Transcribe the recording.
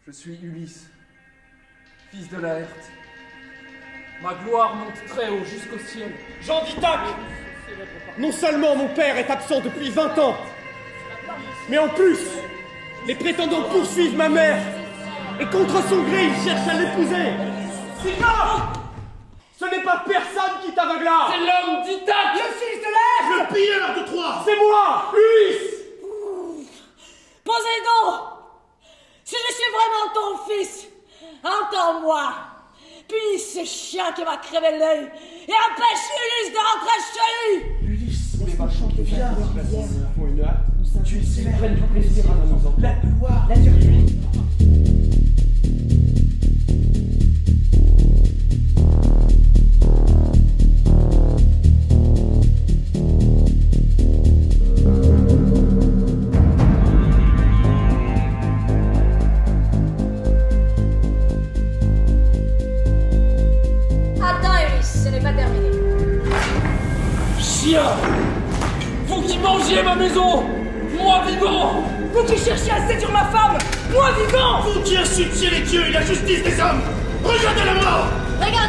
Je suis Ulysse, fils de Laerte. Ma gloire monte très haut jusqu'au ciel. Jean d'Ithaque! Non seulement mon père est absent depuis 20 ans, mais en plus, les prétendants poursuivent ma mère, et contre son gré, ils cherchent à l'épouser. Silence! Ce n'est pas personne qui t'aveugla! C'est l'homme d'Ithaque! Le fils de l'air! Le pilleur de Troie! C'est moi, Ulysse! Poséidon! Si je suis vraiment ton fils, entends-moi! Puis ce chien qui m'a crevé l'œil et empêche Ulysse de rentrer chez lui! Ulysse, les vachons qui viennent font une hâte. Tu es si prenne du plaisir à nous entendre. La gloire, la virtue. Vous qui mangiez ma maison, moi vivant! Vous qui cherchez à séduire ma femme, moi vivant! Vous qui insultiez les dieux et la justice des hommes, regardez la mort! Regardez